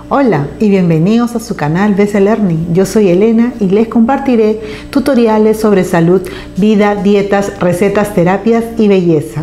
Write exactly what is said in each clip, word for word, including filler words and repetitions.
Hola y bienvenidos a su canal B C Learning. Yo soy Elena y les compartiré tutoriales sobre salud, vida, dietas, recetas, terapias y belleza.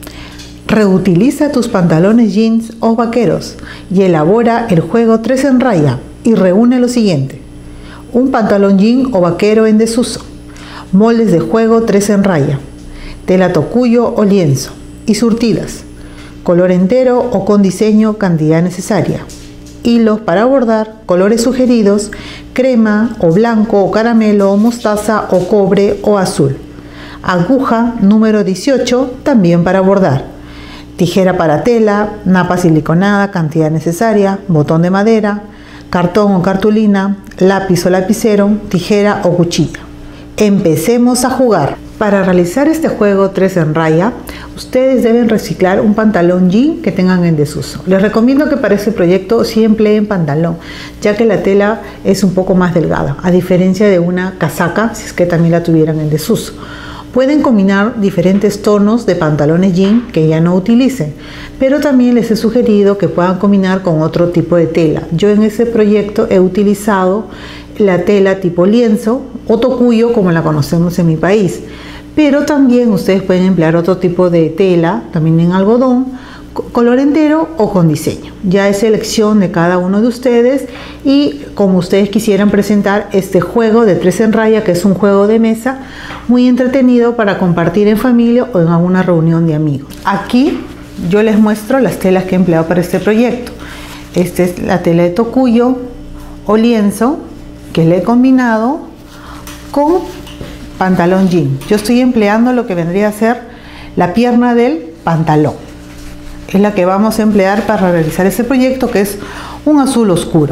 Reutiliza tus pantalones jeans o vaqueros y elabora el juego tres en raya y reúne lo siguiente: un pantalón jean o vaquero en desuso, moldes de juego tres en raya, tela tocuyo o lienzo y surtidas, color entero o con diseño, cantidad necesaria, hilos para bordar, colores sugeridos, crema o blanco o caramelo o mostaza o cobre o azul, aguja número dieciocho también para bordar, tijera para tela, napa siliconada, cantidad necesaria, botón de madera, cartón o cartulina, lápiz o lapicero, tijera o cuchilla. Empecemos a jugar. Para realizar este juego tres en raya, ustedes deben reciclar un pantalón jean que tengan en desuso. Les recomiendo que para este proyecto sí empleen pantalón, ya que la tela es un poco más delgada, a diferencia de una casaca, si es que también la tuvieran en desuso. Pueden combinar diferentes tonos de pantalones jean que ya no utilicen, pero también les he sugerido que puedan combinar con otro tipo de tela. Yo en este proyecto he utilizado la tela tipo lienzo o tocuyo, como la conocemos en mi país, pero también ustedes pueden emplear otro tipo de tela, también en algodón, color entero o con diseño. Ya es elección de cada uno de ustedes y como ustedes quisieran presentar este juego de tres en raya, que es un juego de mesa muy entretenido para compartir en familia o en alguna reunión de amigos. Aquí yo les muestro las telas que he empleado para este proyecto. Esta es la tela de tocuyo o lienzo que le he combinado con pantalón jean. Yo estoy empleando lo que vendría a ser la pierna del pantalón. Es la que vamos a emplear para realizar este proyecto, que es un azul oscuro.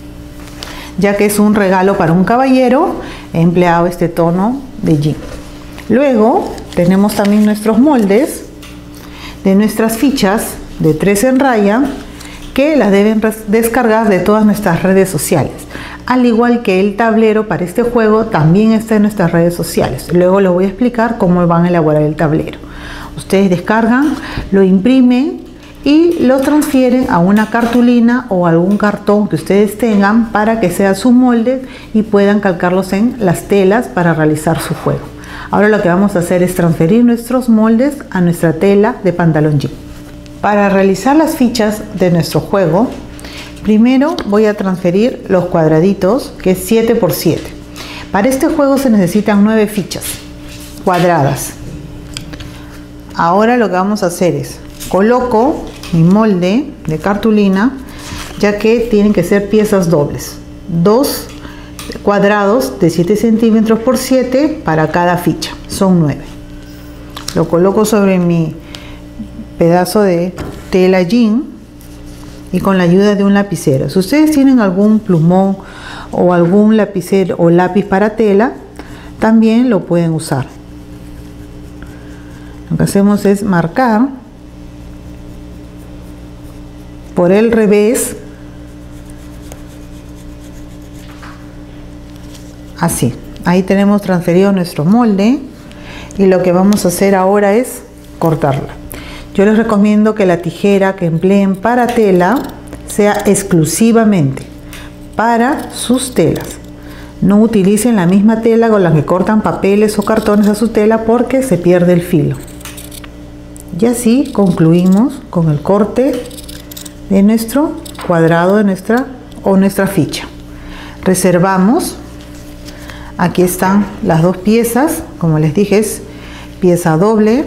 Ya que es un regalo para un caballero, he empleado este tono de jean. Luego tenemos también nuestros moldes de nuestras fichas de tres en raya, que las deben descargar de todas nuestras redes sociales. Al igual que el tablero para este juego también está en nuestras redes sociales. Luego les voy a explicar cómo van a elaborar el tablero. Ustedes descargan, lo imprimen y lo transfieren a una cartulina o algún cartón que ustedes tengan para que sea su molde y puedan calcarlos en las telas para realizar su juego. Ahora lo que vamos a hacer es transferir nuestros moldes a nuestra tela de pantalón jean. Para realizar las fichas de nuestro juego, primero voy a transferir los cuadraditos, que es siete por siete. Para este juego se necesitan nueve fichas cuadradas. Ahora lo que vamos a hacer es coloco mi molde de cartulina, ya que tienen que ser piezas dobles, dos cuadrados de siete centímetros por siete para cada ficha, son nueve. Lo coloco sobre mi pedazo de tela jean y con la ayuda de un lapicero. Si ustedes tienen algún plumón o algún lapicero o lápiz para tela, también lo pueden usar. Lo que hacemos es marcar por el revés, así. Ahí tenemos transferido nuestro molde y lo que vamos a hacer ahora es cortarla. Yo les recomiendo que la tijera que empleen para tela sea exclusivamente para sus telas. No utilicen la misma tela con la que cortan papeles o cartones a su tela porque se pierde el filo. Y así concluimos con el corte de nuestro cuadrado de nuestra o nuestra ficha. Reservamos. Aquí están las dos piezas, como les dije, es pieza doble.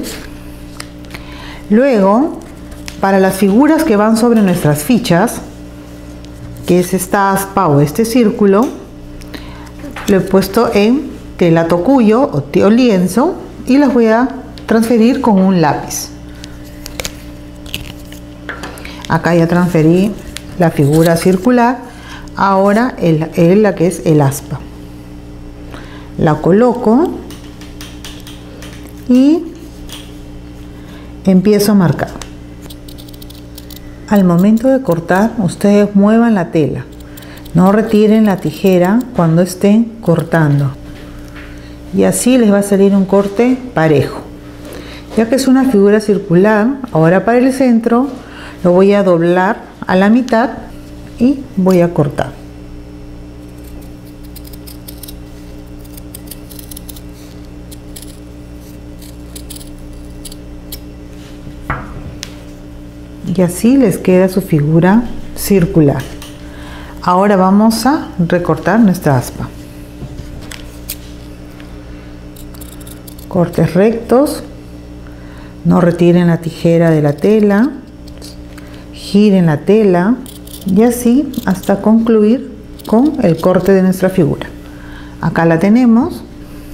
Luego, para las figuras que van sobre nuestras fichas, que es esta aspa o este círculo, lo he puesto en tela tocuyo o lienzo y las voy a transferir con un lápiz. Acá ya transferí la figura circular. Ahora el, el, la que es el aspa. La coloco y empiezo a marcar. Al momento de cortar, ustedes muevan la tela. No retiren la tijera cuando estén cortando. Y así les va a salir un corte parejo. Ya que es una figura circular, ahora para el centro lo voy a doblar a la mitad y voy a cortar. Y así les queda su figura circular. Ahora vamos a recortar nuestra aspa. Cortes rectos, no retiren la tijera de la tela, giren la tela y así hasta concluir con el corte de nuestra figura. Acá la tenemos,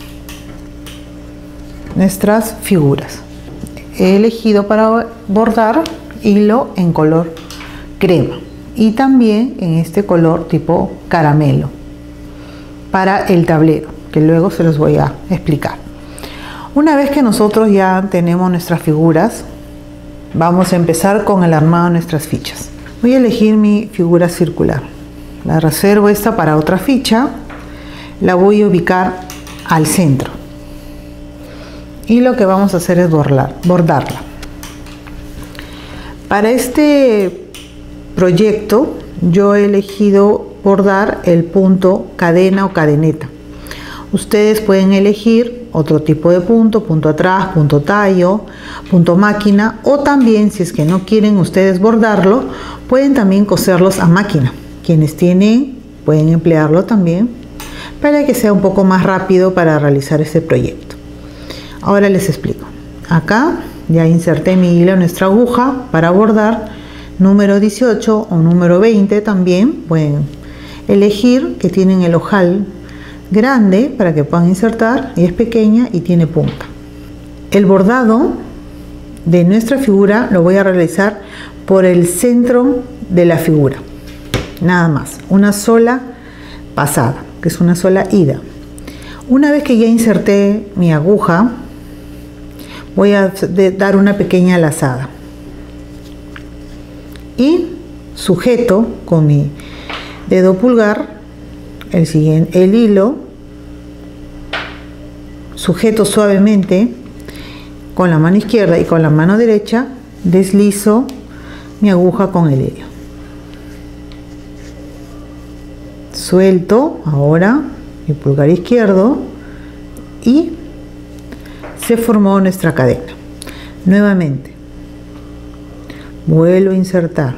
nuestras figuras. He elegido para bordar hilo en color crema y también en este color tipo caramelo para el tablero, que luego se los voy a explicar. Una vez que nosotros ya tenemos nuestras figuras, vamos a empezar con el armado de nuestras fichas. Voy a elegir mi figura circular, la reservo esta para otra ficha, la voy a ubicar al centro y lo que vamos a hacer es bordar, bordarla. Para este proyecto yo he elegido bordar el punto cadena o cadeneta. Ustedes pueden elegir otro tipo de punto, punto atrás, punto tallo, punto máquina, o también, si es que no quieren ustedes bordarlo, pueden también coserlos a máquina. Quienes tienen pueden emplearlo también para que sea un poco más rápido para realizar este proyecto. Ahora les explico. Acá ya inserté mi hilo en nuestra aguja para bordar número dieciocho o número veinte. También pueden elegir que tienen el ojal grande para que puedan insertar, y es pequeña y tiene punta. El bordado de nuestra figura lo voy a realizar por el centro de la figura, nada más, una sola pasada, que es una sola ida. Una vez que ya inserté mi aguja, voy a dar una pequeña lazada y sujeto con mi dedo pulgar el siguiente el hilo, sujeto suavemente con la mano izquierda y con la mano derecha deslizo mi aguja con el hilo, suelto ahora mi pulgar izquierdo y se formó nuestra cadena. Nuevamente vuelvo a insertar,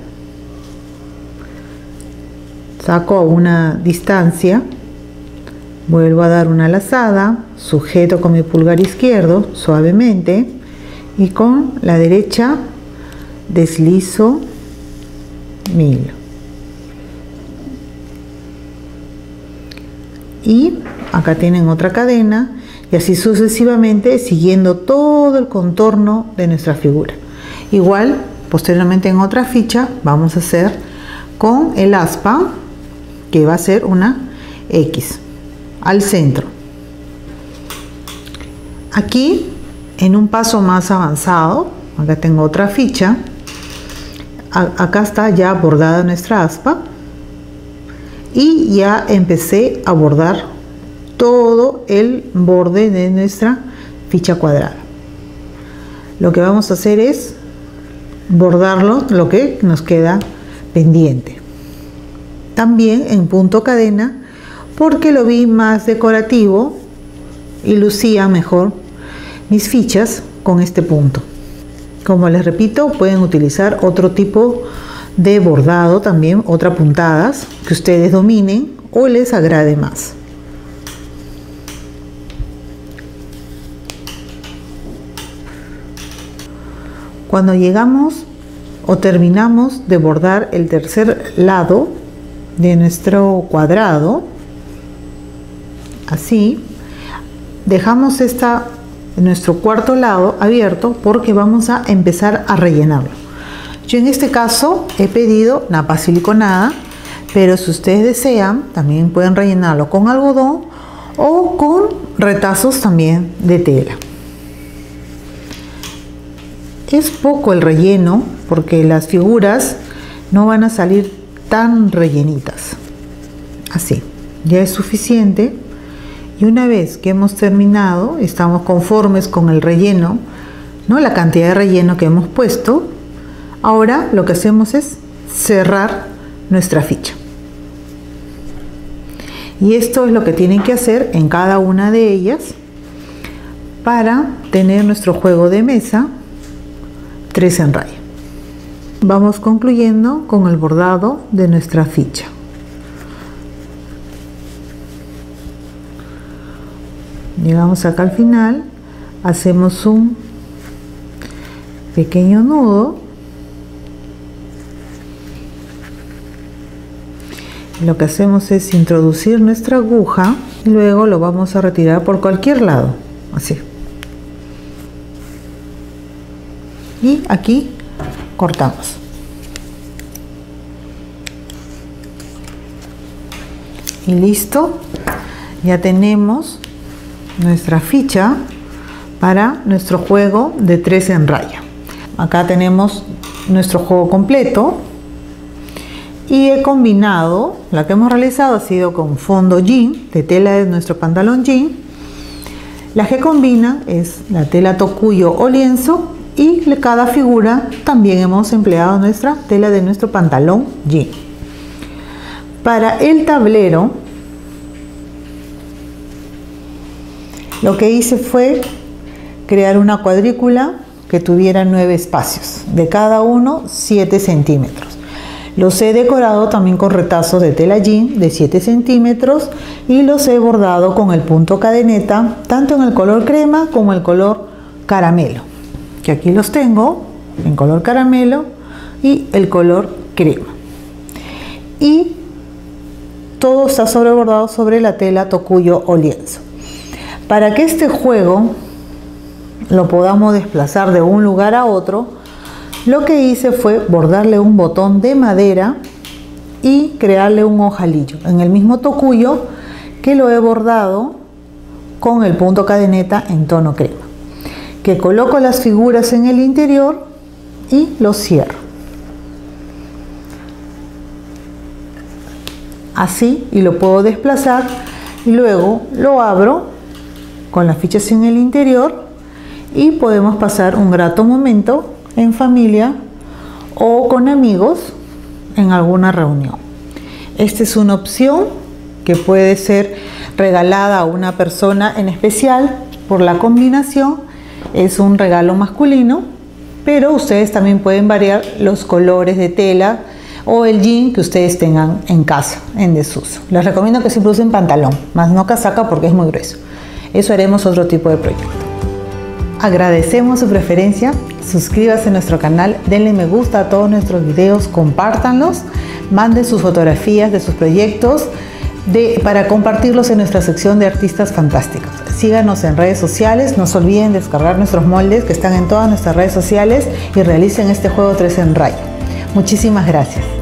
saco a una distancia, vuelvo a dar una lazada, sujeto con mi pulgar izquierdo suavemente y con la derecha deslizo mi hilo y acá tienen otra cadena, y así sucesivamente siguiendo todo el contorno de nuestra figura. Igual posteriormente en otra ficha vamos a hacer con el aspa, que va a ser una X al centro. Aquí en un paso más avanzado, acá tengo otra ficha, acá está ya bordada nuestra aspa y ya empecé a bordar todo el borde de nuestra ficha cuadrada. Lo que vamos a hacer es bordarlo, lo que nos queda pendiente. También en punto cadena, porque lo vi más decorativo y lucía mejor mis fichas con este punto. Como les repito, pueden utilizar otro tipo de bordado también, otras puntadas que ustedes dominen o les agrade más. Cuando llegamos o terminamos de bordar el tercer lado de nuestro cuadrado, así, dejamos esta, nuestro cuarto lado abierto porque vamos a empezar a rellenarlo. Yo en este caso he pedido napa siliconada, pero si ustedes desean también pueden rellenarlo con algodón o con retazos también de tela. Es poco el relleno porque las figuras no van a salir tan rellenitas. Así, ya es suficiente. Y una vez que hemos terminado, estamos conformes con el relleno, ¿no? La cantidad de relleno que hemos puesto. Ahora lo que hacemos es cerrar nuestra ficha. Y esto es lo que tienen que hacer en cada una de ellas para tener nuestro juego de mesa tres en raya. Vamos concluyendo con el bordado de nuestra ficha. Llegamos acá al final, hacemos un pequeño nudo. Lo que hacemos es introducir nuestra aguja y luego lo vamos a retirar por cualquier lado, así. Y aquí cortamos. Y listo, ya tenemos nuestra ficha para nuestro juego de tres en raya. Acá tenemos nuestro juego completo y he combinado, la que hemos realizado ha sido con fondo jean, de tela de nuestro pantalón jean. La que combina es la tela tocuyo o lienzo y cada figura también hemos empleado nuestra tela de nuestro pantalón jean. Para el tablero, lo que hice fue crear una cuadrícula que tuviera nueve espacios, de cada uno siete centímetros. Los he decorado también con retazos de tela jean de siete centímetros y los he bordado con el punto cadeneta, tanto en el color crema como el color caramelo, que aquí los tengo en color caramelo y el color crema. Y todo está sobrebordado sobre la tela tocuyo o lienzo. Para que este juego lo podamos desplazar de un lugar a otro, lo que hice fue bordarle un botón de madera y crearle un ojalillo en el mismo tocuyo que lo he bordado con el punto cadeneta en tono crema, que coloco las figuras en el interior y los cierro así, y lo puedo desplazar y luego lo abro con las fichas en el interior y podemos pasar un grato momento en familia o con amigos en alguna reunión. Esta es una opción que puede ser regalada a una persona en especial por la combinación. Es un regalo masculino, pero ustedes también pueden variar los colores de tela o el jean que ustedes tengan en casa en desuso. Les recomiendo que siempre usen pantalón, más no casaca porque es muy grueso. Eso haremos otro tipo de proyecto. Agradecemos su preferencia, suscríbase a nuestro canal, denle me gusta a todos nuestros videos, compártanlos, manden sus fotografías de sus proyectos de, para compartirlos en nuestra sección de artistas fantásticos. Síganos en redes sociales, no se olviden descargar nuestros moldes que están en todas nuestras redes sociales y realicen este juego tres en raya. Muchísimas gracias.